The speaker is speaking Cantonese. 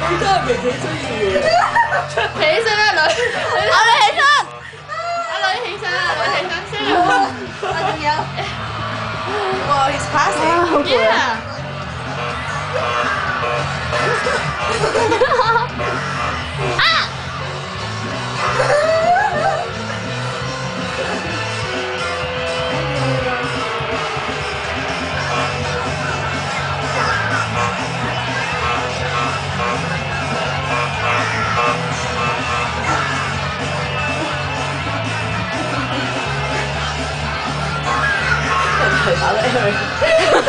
你真係明起身要嘢。 起身啦女，我哋起身，阿女起身啦，女起身先。 仲有，哇，he's passing。 好攰啊！啊！ 打得